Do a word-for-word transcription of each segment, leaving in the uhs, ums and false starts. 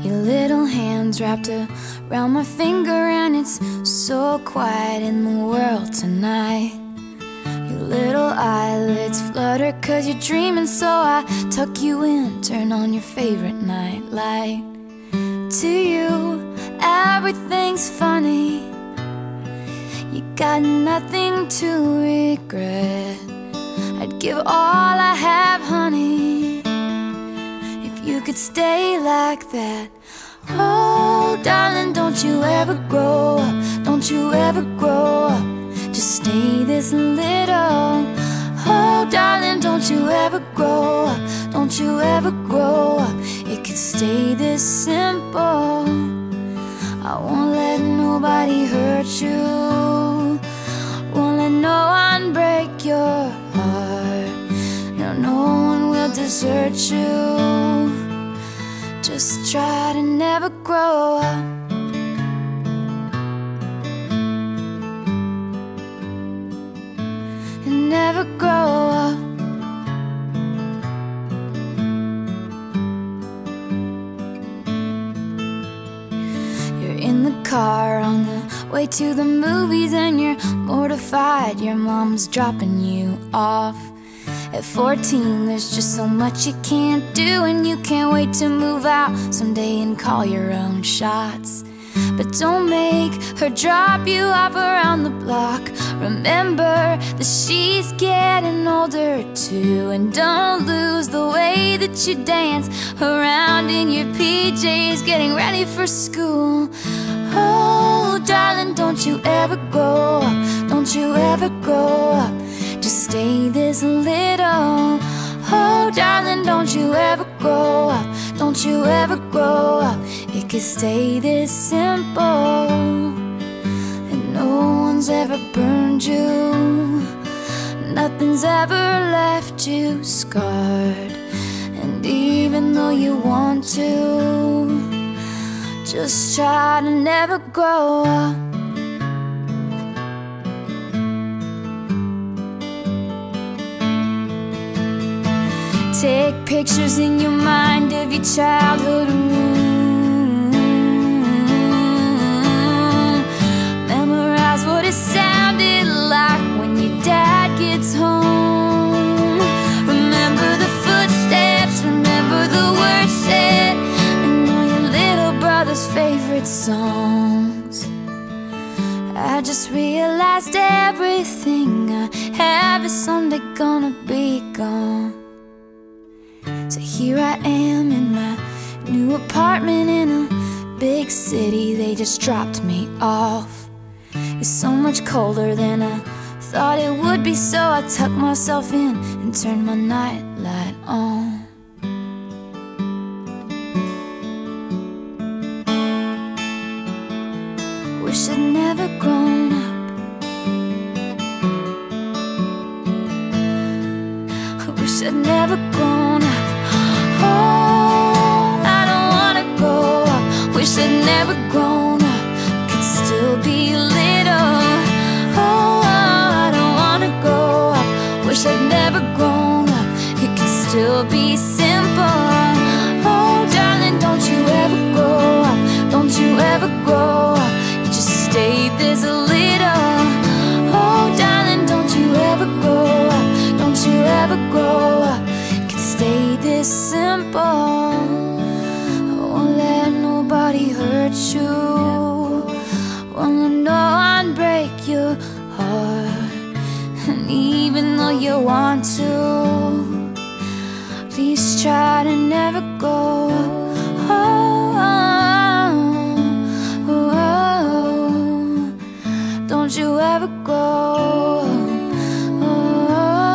Your little hands wrapped around my finger, and it's so quiet in the world tonight. Your little eyelids flutter 'cause you're dreaming, so I tuck you in, turn on your favorite night light. To you, everything's funny. You got nothing to regret. I'd give all I have, honey, if you could stay like that. Oh, darling, don't you ever grow up, don't you ever grow up, just stay this little. Oh, darling, don't you ever grow up, don't you ever grow up, it could stay this simple. I won't let nobody hurt you, won't let no one break your heart. No, no one will desert you. Just try to never grow up. And never grow up. You're in the car on the way to the movies, and you're mortified your mom's dropping you off. At fourteen, there's just so much you can't do, and you can't wait to move out someday and call your own shots. But don't make her drop you off around the block. Remember that she's getting older too, and don't lose the way that you dance around in your P Js getting ready for school. Oh, darling, don't you ever grow up, don't you ever grow up, just stay this little. Oh, darling, don't you ever grow up, don't you ever grow up, it could stay this simple. And no one's ever burned you, nothing's ever left you scarred. And even though you want to, just try to never grow up. Take pictures in your mind of your childhood room. Memorize what it sounded like when your dad gets home. Remember the footsteps, remember the words said, and all your little brother's favorite songs. I just realized everything I have is someday gonna be gone. So here I am in my new apartment in a big city. They just dropped me off. It's so much colder than I thought it would be, so I tucked myself in and turned my nightlight on. Wish I'd never grown up. I wish I'd never grown up. Oh, I don't wanna grow up. Wish I'd never grown up, could still be little. Oh, I don't wanna grow up. Wish I'd never grown up, it could still be simple. Oh, darling, don't you ever grow up, don't you ever grow up, you just stay this little. Oh, darling, don't you ever grow up, don't you ever grow up, stay this simple. I won't let nobody hurt you, won't let no one break your heart. And even though you want to, please try to never go. Oh, oh, oh, don't you ever go.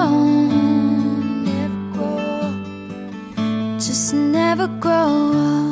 Just never grow up.